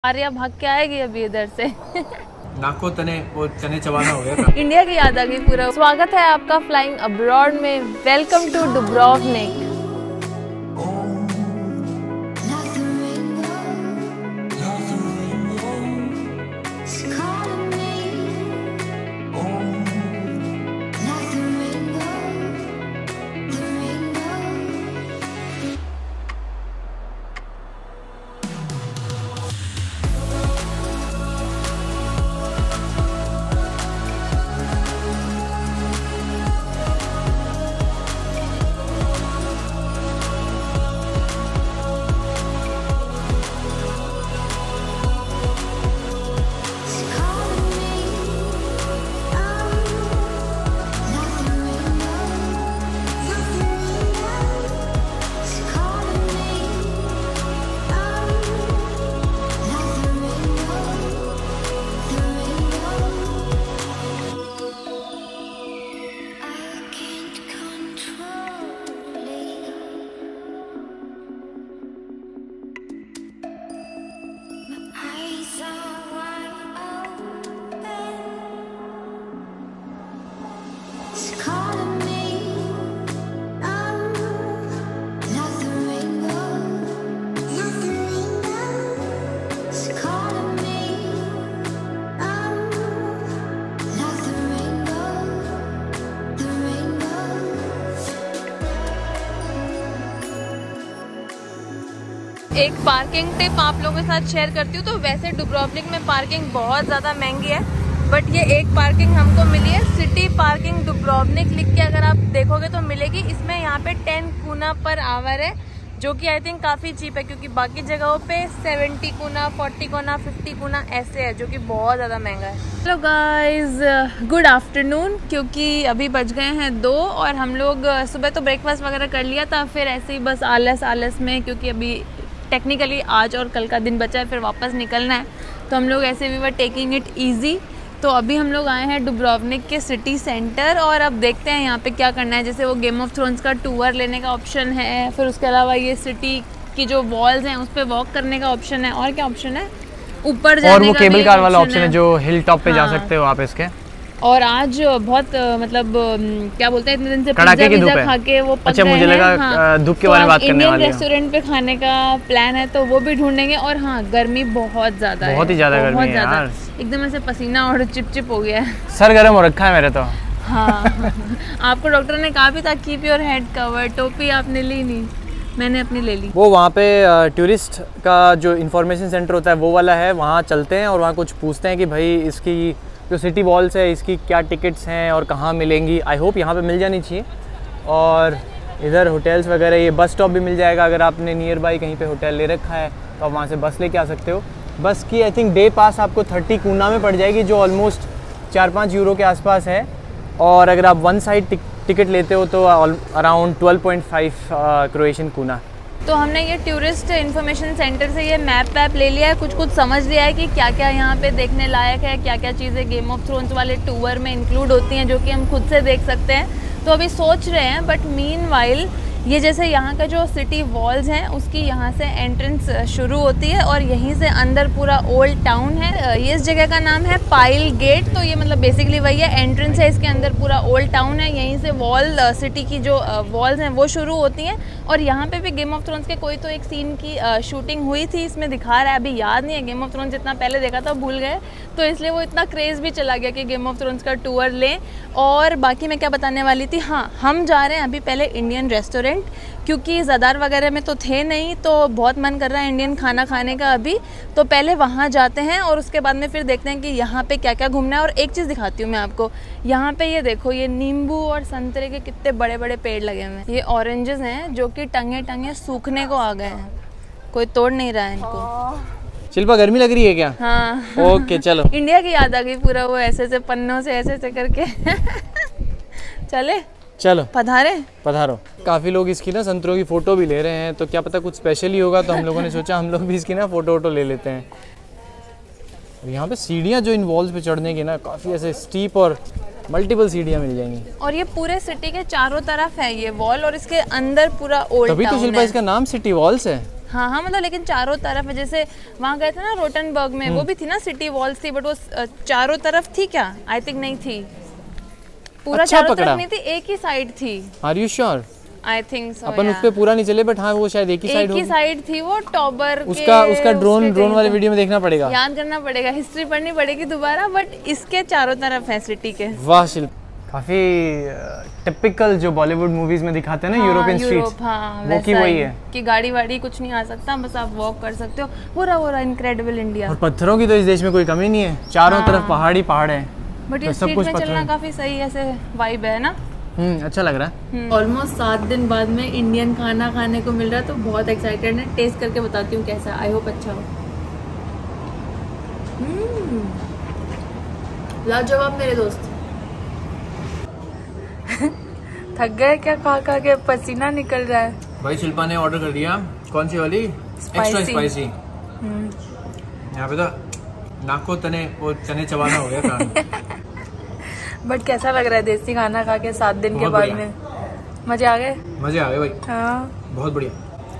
आर्या भाग के आएगी अभी इधर से। नाको तने वो चने चबाना हो गया। इंडिया की याद आ गई पूरा। स्वागत है आपका फ्लाइंग अब्रॉड में। Welcome to Dubrovnik. एक पार्किंग टिप आप लोगों के साथ शेयर करती हूँ। तो वैसे डुब्रोवनिक में पार्किंग बहुत ज़्यादा महंगी है, बट ये एक पार्किंग हमको मिली है, सिटी पार्किंग डुब्रोवनिक लिख के अगर आप देखोगे तो मिलेगी। इसमें यहाँ पे 10 kuna पर आवर है, जो कि आई थिंक काफ़ी चीप है, क्योंकि बाकी जगहों पे 70 kuna, 40 kuna, 50 kuna ऐसे है, जो कि बहुत ज़्यादा महंगा है। Hello guys, good afternoon. क्योंकि अभी बज गए हैं 2 और हम लोग सुबह तो ब्रेकफास्ट वगैरह कर लिया था, फिर ऐसे ही बस आलस में, क्योंकि अभी टेक्निकली आज और कल का दिन बचा है, फिर वापस निकलना है, तो हम लोग ऐसे भी वर टेकिंग इट इजी। तो अभी हम लोग आए हैं डुब्रोवनिक के सिटी सेंटर और अब देखते हैं यहाँ पे क्या करना है। जैसे वो गेम ऑफ थ्रोन्स का टूर लेने का ऑप्शन है, फिर उसके अलावा ये सिटी की जो वॉल्स हैं उस पर वॉक करने का ऑप्शन है, और क्या ऑप्शन है, ऊपर जाने और वो का केबल कार वाला ऑप्शन है जो हिल टॉप पे जा सकते हो आप इसके। और आज बहुत मतलब क्या बोलते हैं, इतने दिन से पिज़्ज़ा खा के वो अच्छा, मुझे लगा धूप के बारे में बात करने वाले हैं। रेस्टोरेंट पे खाने का प्लान है, तो वो भी ढूंढेंगे। और हाँ, गर्मी बहुत ज्यादा है, बहुत ही ज्यादा गर्मी है यार। एकदम ऐसे पसीना और चिपचिप हो गया है, सर गर्म हो रखा है मेरे तो। हाँ आपको डॉक्टर ने कहा भी था कीप योर हेड कवर। टोपी आपने ली नहीं, मैंने अपनी ले ली। वो वहाँ पे टूरिस्ट का जो इन्फॉर्मेशन सेंटर होता है वो वाला है, वहाँ चलते हैं और वहाँ कुछ पूछते हैं कि भाई इसकी जो सिटी वॉल्स है इसकी क्या टिकट्स हैं और कहाँ मिलेंगी। आई होप यहाँ पे मिल जानी चाहिए। और इधर होटल्स वगैरह, ये बस स्टॉप भी मिल जाएगा। अगर आपने नियर बाई कहीं पे होटल ले रखा है तो आप वहाँ से बस लेके आ सकते हो। बस की आई थिंक डे पास आपको 30 kuna में पड़ जाएगी, जो ऑलमोस्ट 4-5 यूरो के आसपास है। और अगर आप वन साइड टिकट लेते हो तो अराउंड 12.5 क्रोएशियन kuna। तो हमने ये टूरिस्ट इन्फॉर्मेशन सेंटर से ये मैप वैप ले लिया है, कुछ समझ लिया है कि क्या क्या यहाँ पे देखने लायक है, क्या क्या चीज़ें गेम ऑफ थ्रोन्स वाले टूर में इंक्लूड होती हैं, जो कि हम खुद से देख सकते हैं। तो अभी सोच रहे हैं, बट मीनवाइल ये जैसे यहाँ का जो सिटी वॉल्स हैं उसकी यहाँ से एंट्रेंस शुरू होती है और यहीं से अंदर पूरा ओल्ड टाउन है। ये इस जगह का नाम है पाइल गेट। तो ये मतलब बेसिकली वही है, एंट्रेंस है, इसके अंदर पूरा ओल्ड टाउन है। यहीं से वॉल सिटी की जो वॉल्स हैं वो शुरू होती हैं। और यहाँ पे भी गेम ऑफ थ्रोन्स के कोई तो एक सीन की शूटिंग हुई थी, इसमें दिखा रहा है, अभी याद नहीं है। गेम ऑफ थ्रोन्स जितना पहले देखा था भूल गए, तो इसलिए वो इतना क्रेज़ भी चला गया कि गेम ऑफ थ्रोन्स का टूर लें। और बाकी मैं क्या बताने वाली थी, हाँ हम जा रहे हैं अभी पहले इंडियन रेस्टोरेंट, क्योंकि ज़दार वगैरह में तो थे नहीं, तो बहुत मन कर रहा है इंडियन खाना खाने का अभी। तो पहले वहाँ जाते हैं और उसके बाद में फिर देखते हैं कि यहाँ पे क्या क्या घूमना है। और एक चीज़ दिखाती हूँ मैं आपको, यहाँ पे ये देखो, ये नींबू और संतरे के कितने बड़े बड़े पेड़ लगे हुए हैं। ये ऑरेंजेस हैं जो कि टंगे टंगे सूखने को आ गए हैं, कोई तोड़ नहीं रहा है इनको। शिल्पा गर्मी लग रही है क्या? हाँ ओके चलो। इंडिया की याद आ गई पूरा, वो ऐसे ऐसे पन्नों से ऐसे ऐसे करके चलो पधारो। काफ़ी लोग इसकी ना संतरों की फ़ोटो भी ले रहे हैं, तो क्या पता कुछ स्पेशल ही होगा, तो हम लोगों ने सोचा हम लोग भी इसकी ना फ़ोटो ले लेते हैं। यहाँ पे सीढ़ियाँ जो इन वॉल्स पे चढ़ने की ना काफ़ी ऐसे स्टीप और मल्टीपल सीढ़ियाँ मिल जाएंगी। और ये पूरे सिटी के चारों तरफ है ये वॉल, और इसके अंदर पूरा ओल्ड टाउन है। तभी तो शिल्पा इसका नाम सिटी वॉल्स है। हाँ हाँ, मतलब लेकिन चारों तरफ है, जैसे वहाँ गए थे ना रोटनबर्ग में, वो भी थी ना सिटी वॉल्स थी, बट वो चारों तरफ थी क्या? आई थिंक नहीं थी, पूरा अच्छा चारों पकड़ा। तरफ नहीं थी, एक ही साइड थी। Are you sure? I think so. अपन उस पे पूरा नहीं चले, बट हाँ वो शायद एक ही साइड एक ही साइड थी वो टॉबर उसका ड्रोन वाले वीडियो में देखना पड़ेगा, याद करना पड़ेगा, हिस्ट्री पढ़नी पड़ेगी दोबारा, बट इसके चारों तरफ है सिटी के। वाह शिल्प, काफी टिपिकल जो बॉलीवुड मूवीज में दिखाते हैं ना, यूरोपियन स्ट्रीट्स, हाँ, वो की वही है कि गाड़ी वाड़ी कुछ नहीं आ सकता, बस आप वॉक कर सकते हो, पूरा इनक्रेडिबल इंडिया। और पत्थरों की तो इस देश में कोई कमी नहीं है, चारों तरफ पहाड़ ही पहाड़ है, बट ये स्ट्रीट में चलना काफी सही ऐसे वाइब है ना। अच्छा लग रहा है। ऑलमोस्ट 7 दिन बाद में इंडियन खाना खाने को मिल रहा है, तो बहुत एक्साइटेड है, टेस्ट करके बताती हूँ कैसा, आई होप अच्छा हो। लाजवाब मेरे दोस्त। थक गए क्या खा खा के, पसीना निकल रहा है। भाई शिल्पा ने ऑर्डर कर दिया, कौन सी वाली? Extra spicy. यहाँ पे तो नाक को तने वो चने चबाना हो गया था। बट कैसा लग रहा है देसी खाना खा के 7 दिन के बाद में? मजे आ गए? मजे आ गए भाई, हाँ बहुत बढ़िया।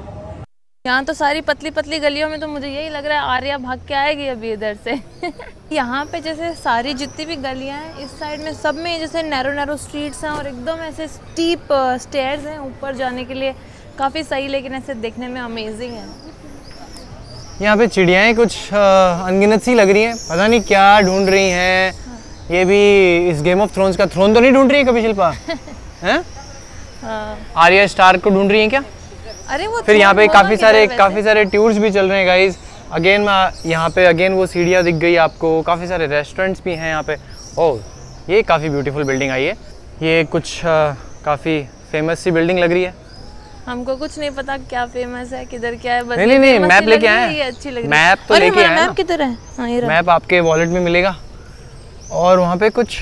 यहाँ तो सारी पतली पतली गलियों में तो मुझे यही लग रहा है आर्या भाग के आएगी अभी इधर से। यहाँ पे जैसे सारी जितनी भी गलियाँ हैं इस साइड में, सब में जैसे नैरो स्ट्रीट्स हैं और एकदम ऐसे स्टीप स्टेयर्स हैं ऊपर जाने के लिए, काफ़ी सही, लेकिन ऐसे देखने में अमेजिंग है। यहाँ पे चिड़ियाएँ कुछ अनगिनत सी लग रही हैं, पता नहीं क्या ढूंढ रही हैं। ये भी इस गेम ऑफ थ्रोन्स का थ्रोन तो नहीं ढूंढ रही है कभी शिल्पा? हैं? आर्या स्टार्क को ढूंढ रही हैं क्या? अरे वो फिर यहाँ पे काफी सारे टूर्स भी चल रहे हैं गाइस। अगेन यहाँ पे अगेन वो सीढ़ियाँ दिख गई आपको, काफी सारे रेस्टोरेंट्स भी हैं यहाँ पे। ओह, ये काफी ब्यूटीफुल बिल्डिंग आई है, ये कुछ काफी फेमस सी बिल्डिंग लग रही है। हमको कुछ नहीं पता क्या फेमस है, किधर क्या है, बस नहीं मैप लेके आए हैं, ये अच्छी लग रही है। मैप तो लेके आए हैं। मैप किधर है? हाँ, ये रहा। मैप आपके वॉलेट में मिलेगा, और वहाँ पे कुछ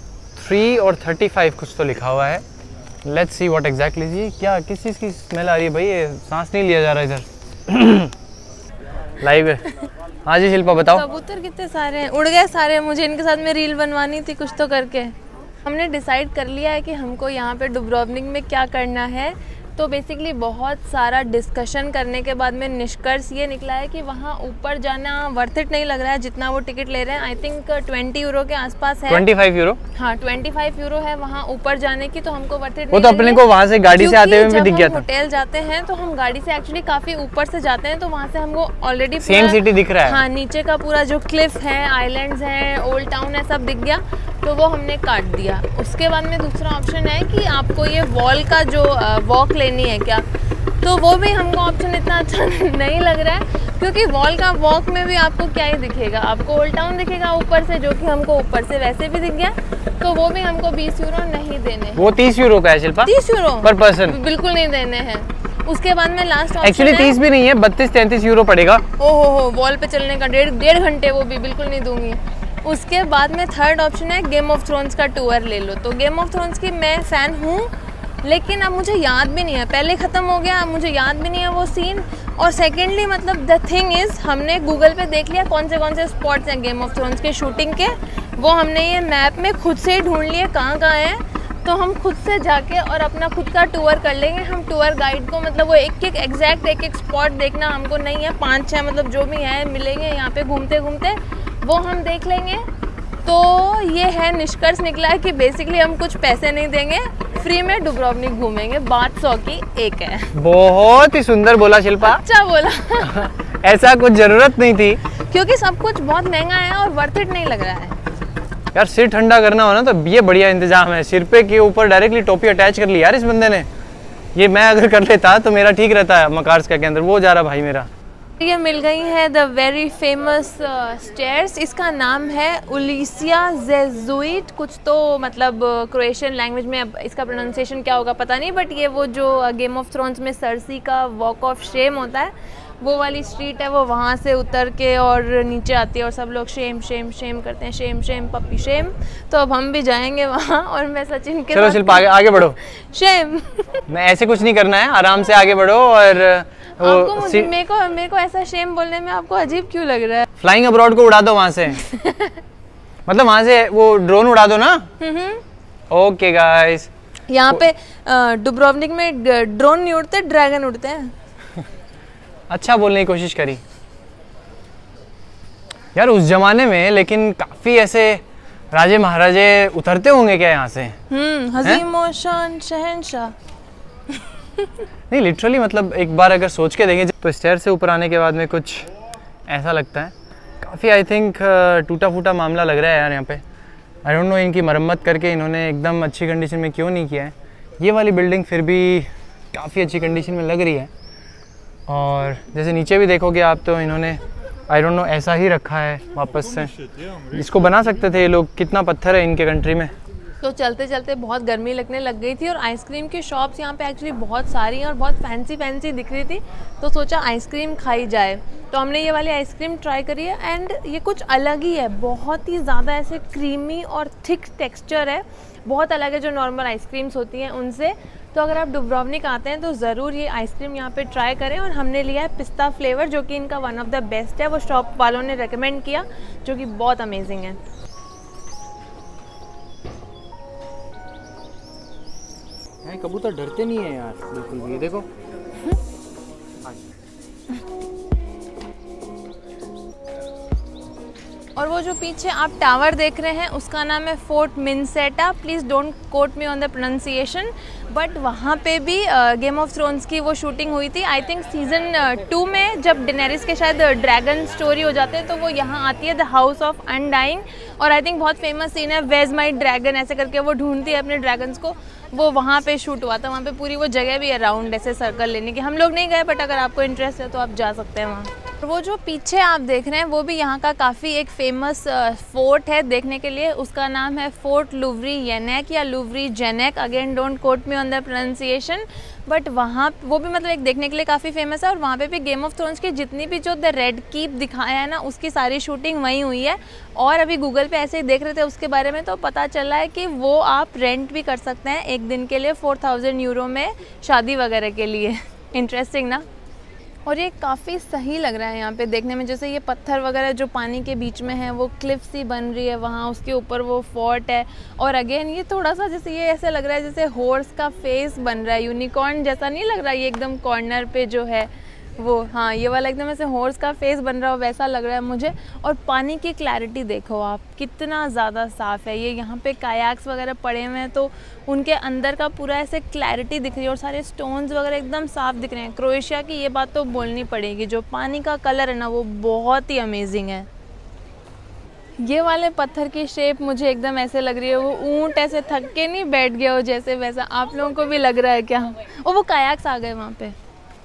3 और 35 कुछ तो लिखा हुआ है। Let's see what exactly. जी क्या, किस चीज़ की स्मेल आ रही है भाई? ये सांस नहीं लिया जा रहा इधर। लाइव है। हाँ जी शिल्पा बताओ। कबूतर कितने सारे हैं, उड़ गए सारे, मुझे इनके साथ में रील बनवानी थी कुछ तो करके। हमने डिसाइड कर लिया है कि हमको यहाँ पे डुब्रोवनिक में क्या करना है, तो बेसिकली बहुत सारा डिस्कशन करने के बाद में निष्कर्ष ये निकला है कि वहाँ ऊपर जाना वर्थ इट नहीं लग रहा है जितना वो टिकट ले रहे हैं। आई थिंक 20 यूरो के आसपास है। 25 यूरो? हाँ 25 यूरो है वहाँ ऊपर जाने की, तो हमको वर्थ इट वो तो अपने को वहाँ से गाड़ी से आते हुए भी दिख गया था। होटल जाते हैं तो हम गाड़ी से एक्चुअली काफी ऊपर से जाते हैं, तो वहाँ से हमको ऑलरेडी सेम सिटी दिख रहा है। हाँ, नीचे का पूरा जो क्लिफ है, आइलैंड्स हैं, ओल्ड टाउन है, सब दिख गया, तो वो हमने काट दिया। उसके बाद में दूसरा ऑप्शन है कि आपको ये वॉल का जो वॉक लेनी है क्या, तो वो भी हमको ऑप्शन इतना अच्छा नहीं लग रहा है, क्योंकि वॉल का वॉक में भी आपको क्या ही दिखेगा, आपको ओल्ड टाउन दिखेगा ऊपर से, जो कि हमको ऊपर से वैसे भी दिख गया, तो वो भी हमको 20 यूरो नहीं देने। वो 30 यूरो का है शिल्पा? 30 यूरो पर पर्सन बिल्कुल नहीं देने हैं। उसके बाद में लास्ट ऑप्शन एक्चुअली 30 भी नहीं है, 32-33 यूरो पड़ेगा। ओहो, वॉल पे चलने का डेढ़ घंटे, वो भी बिल्कुल नहीं दूंगी। उसके बाद में थर्ड ऑप्शन है गेम ऑफ थ्रोन्स का टूर ले लो। तो गेम ऑफ थ्रोन्स की मैं फ़ैन हूँ, लेकिन अब मुझे याद भी नहीं है, पहले ख़त्म हो गया, अब मुझे याद भी नहीं है वो सीन। और सेकेंडली मतलब द थिंग इज़, हमने गूगल पे देख लिया कौन से स्पॉट्स हैं गेम ऑफ थ्रोन्स के शूटिंग के, वो हमने ये मैप में खुद से ही ढूंढ लिए कहाँ हैं, तो हम खुद से जाके और अपना खुद का टूर कर लेंगे। हम टूर गाइड को मतलब वो एक स्पॉट देखना हमको नहीं है, 5-6 मतलब जो भी है मिलेंगे यहाँ पे घूमते घूमते, वो हम देख लेंगे। तो ये है निष्कर्ष निकला है कि बेसिकली हम कुछ पैसे नहीं देंगे, फ्री में डुब्रोवनिक घूमेंगे, बात 100 की एक है। बहुत ही सुंदर बोला शिल्पा। अच्छा बोला। ऐसा कुछ जरूरत नहीं थी, क्योंकि सब कुछ बहुत महंगा है और वर्थ इट नहीं लग रहा है यार। सिर ठंडा करना हो ना तो ये बढ़िया इंतजाम है, सिर पे के ऊपर डायरेक्टली टोपी अटैच कर ली यार इस बंदे ने। ये मैं अगर कर लेता तो मेरा ठीक रहता है। मकार्स्का के अंदर वो जा रहा भाई मेरा। ये मिल गई है द वेरी फेमस स्टेयर्स, इसका नाम है उलिसिया जेजुइट, कुछ तो मतलब क्रोएशियन लैंग्वेज में, अब इसका प्रोनाउंसिएशन क्या होगा पता नहीं, बट ये वो जो गेम ऑफ थ्रोन्स में सर्सी का वॉक ऑफ शेम होता है, वो वाली स्ट्रीट है, वो वहाँ से उतर के और नीचे आती है और सब लोग शेम शेम शेम करते हैं, शेम शेम पप्पी शेम। तो अब हम भी जाएंगे वहाँ और मैं सचिन के चलो शिल्पा आगे बढ़ो। शेम। मैं ऐसे कुछ नहीं करना है, आराम से आगे बढ़ो। और आपको मेरे को ऐसा शेम बोलने में आपको अजीब क्यों लग रहा है? फ्लाइंग अब्रॉड को उड़ा दो वहाँ से। मतलब वहाँ से वो ड्रोन उड़ा दो ना। ओके गाइस, यहाँ पे डुब्रोवनिक में ड्रोन नहीं उड़ते, ड्रैगन उड़ते हैं। अच्छा बोलने की कोशिश करी यार उस जमाने में, लेकिन काफ़ी ऐसे राजे महाराजे उतरते होंगे क्या यहाँ से? हज़ीम व शान शहंशाह। नहीं लिटरली, मतलब एक बार अगर सोच के देखें तो स्टेयर से ऊपर आने के बाद में कुछ ऐसा लगता है। काफ़ी आई थिंक टूटा फूटा मामला लग रहा है यार यहाँ पे। आई डोंट नो इनकी मरम्मत करके इन्होंने एकदम अच्छी कंडीशन में क्यों नहीं किया है। ये वाली बिल्डिंग फिर भी काफ़ी अच्छी कंडीशन में लग रही है। और जैसे नीचे भी देखोगे आप तो इन्होंने आई डोंट नो ऐसा ही रखा है वापस से। इसको बना सकते थे ये लोग, कितना पत्थर है इनके कंट्री में। तो चलते चलते बहुत गर्मी लगने लग गई थी और आइसक्रीम की शॉप्स यहाँ पे एक्चुअली बहुत सारी हैं और बहुत फैंसी दिख रही थी, तो सोचा आइसक्रीम खाई जाए। तो हमने ये वाली आइसक्रीम ट्राई करी है एंड ये कुछ अलग ही है, बहुत ही ज़्यादा ऐसे क्रीमी और थिक टेक्सचर है, बहुत अलग है जो नॉर्मल आइसक्रीम्स होती हैं उनसे। तो अगर आप डुब्रोवनिक आते हैं तो ज़रूर ये आइसक्रीम यहाँ पे ट्राई करें। और हमने लिया है पिस्ता फ्लेवर जो कि इनका वन ऑफ द बेस्ट है, वो शॉप वालों ने रेकमेंड किया, जो कि बहुत अमेजिंग है। कबूतर डरते नहीं है यार बिल्कुल भी, ये देखो। और वो जो पीछे आप टावर देख रहे हैं उसका नाम है Fort Minceta. Please don't quote me on the pronunciation, but वहाँ पे भी गेम ऑफ थ्रोन्स की वो शूटिंग हुई थी। आई थिंक सीज़न 2 में जब डेनेरिस के शायद ड्रैगन स्टोरी हो जाते हैं तो वो यहाँ आती है, द हाउस ऑफ अनडाइंग। और आई थिंक बहुत फेमस सीन है, वेज माई ड्रैगन ऐसे करके वो ढूंढती है अपने ड्रैगन्स को, वो वहाँ पे शूट हुआ था। वहाँ पे पूरी वो जगह भी है राउंड ऐसे सर्कल लेने की। हम लोग नहीं गए, बट अगर आपको इंटरेस्ट है तो आप जा सकते हैं वहाँ। वो जो पीछे आप देख रहे हैं वो भी यहाँ का काफ़ी एक फेमस फोर्ट है देखने के लिए, उसका नाम है फोर्ट लुवरी येनेक या Lovrijenac. Again don't quote me on the pronunciation, but वहाँ वो भी मतलब एक देखने के लिए काफ़ी फेमस है। और वहाँ पे भी गेम ऑफ थ्रोन्स की जितनी भी जो द रेड कीप दिखाया है ना, उसकी सारी शूटिंग वहीं हुई है। और अभी गूगल पे ऐसे ही देख रहे थे उसके बारे में, तो पता चला है कि वो आप रेंट भी कर सकते हैं एक दिन के लिए 4000 यूरो में, शादी वगैरह के लिए। इंटरेस्टिंग ना। और ये काफ़ी सही लग रहा है यहाँ पे देखने में, जैसे ये पत्थर वगैरह जो पानी के बीच में है वो क्लिफ सी बन रही है वहाँ, उसके ऊपर वो फोर्ट है। और अगेन ये थोड़ा सा जैसे ये ऐसे लग रहा है जैसे हॉर्स का फेस बन रहा है, यूनिकॉर्न जैसा नहीं लग रहा है ये एकदम कॉर्नर पे जो है वो, हाँ ये वाला एकदम ऐसे हॉर्स का फेस बन रहा हो वैसा लग रहा है मुझे। और पानी की क्लैरिटी देखो आप, कितना ज़्यादा साफ़ है ये। यहाँ पे कायाक्स वगैरह पड़े हुए हैं तो उनके अंदर का पूरा ऐसे क्लैरिटी दिख रही है और सारे स्टोन्स वगैरह एकदम साफ़ दिख रहे हैं। क्रोएशिया की ये बात तो बोलनी पड़ेगी, जो पानी का कलर है ना वो बहुत ही अमेजिंग है। ये वाले पत्थर की शेप मुझे एकदम ऐसे लग रही है वो ऊँट ऐसे थक के नहीं बैठ गया हो जैसे, वैसा आप लोगों को भी लग रहा है क्या? वो कायाक्स आ गए वहाँ पे।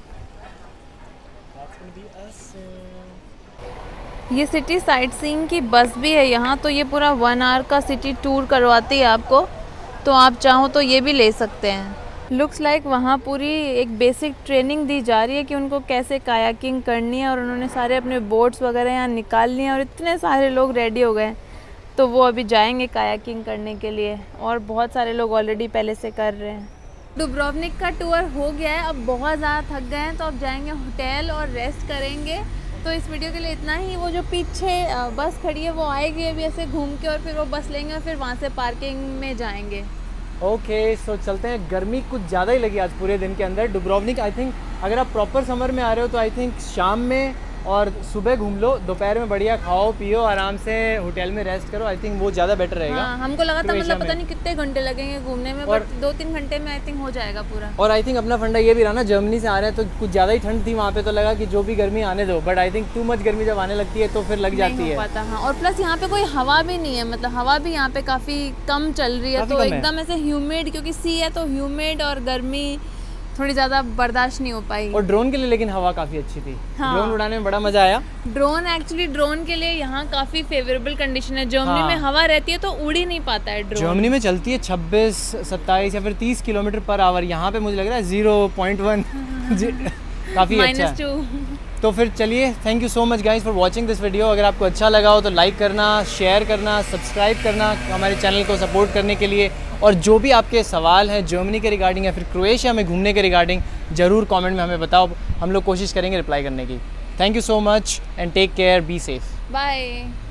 ये सिटी साइट सीइंग की बस भी है यहाँ, तो ये पूरा 1 आवर का सिटी टूर करवाती है आपको, तो आप चाहो तो ये भी ले सकते हैं। लुक्स लाइक वहाँ पूरी एक बेसिक ट्रेनिंग दी जा रही है कि उनको कैसे कायाकिंग करनी है, और उन्होंने सारे अपने बोट्स वगैरह यहाँ निकाल लिए और इतने सारे लोग रेडी हो गए, तो वो अभी जाएंगे कायाकिंग करने के लिए। और बहुत सारे लोग ऑलरेडी पहले से कर रहे हैं। डुब्रोवनिक का टूर हो गया है, अब बहुत ज़्यादा थक गए हैं तो अब जाएंगे होटल और रेस्ट करेंगे। तो इस वीडियो के लिए इतना ही। वो जो पीछे बस खड़ी है वो आएगी अभी ऐसे घूम के, और फिर वो बस लेंगे और फिर वहाँ से पार्किंग में जाएंगे। ओके सो चलते हैं। गर्मी कुछ ज़्यादा ही लगी आज पूरे दिन के अंदर। डुब्रोवनिक आई थिंक अगर आप प्रॉपर समर में आ रहे हो तो आई थिंक शाम में और सुबह घूम लो, दोपहर में बढ़िया खाओ पियो आराम से होटल में रेस्ट करो, आई थिंक वो ज़्यादा बेटर रहेगा। हाँ, हमको लगा था मतलब पता नहीं कितने घंटे लगेंगे घूमने में, बट 2-3 घंटे में आई थिंक हो जाएगा पूरा। और आई थिंक अपना फंडा ये भी रहा ना, जर्मनी से आ रहे हैं तो कुछ ज़्यादा ही ठंड थी वहाँ पे, तो लगा कि जो भी गर्मी आने दो, but I think too much गर्मी जब आने लगती है तो फिर लग जाती है। पता हाँ, और प्लस यहाँ पे कोई हवा भी नहीं है, मतलब हवा भी यहाँ पे काफ़ी कम चल रही है, तो एकदम ऐसे ह्यूमिड, क्योंकि सी है तो ह्यूमिड और गर्मी थोड़ी ज़्यादा बर्दाश्त नहीं हो पाई। और ड्रोन के लिए लेकिन हवा काफ़ी अच्छी थी। हाँ। ड्रोन उड़ाने में बड़ा मज़ा आया। ड्रोन के लिए यहाँ काफ़ी फेवरेबल कंडीशन है। जर्मनी में हवा रहती है तो उड़ ही नहीं पाता है ड्रोन। जर्मनी में चलती है 26, 27 या फिर 30 किलोमीटर पर आवर, यहाँ पे मुझे लग रहा है 0.1 काफ़ी अच्छा है। तो फिर चलिए, thank you so much guys for watching this video. अगर आपको अच्छा लगा हो तो लाइक करना, शेयर करना, सब्सक्राइब करना हमारे चैनल को सपोर्ट करने के लिए। और जो भी आपके सवाल हैं जर्मनी के रिगार्डिंग या फिर क्रोएशिया में घूमने के रिगार्डिंग, ज़रूर कमेंट में हमें बताओ, हम लोग कोशिश करेंगे रिप्लाई करने की। Thank you so much and take care, be safe, bye.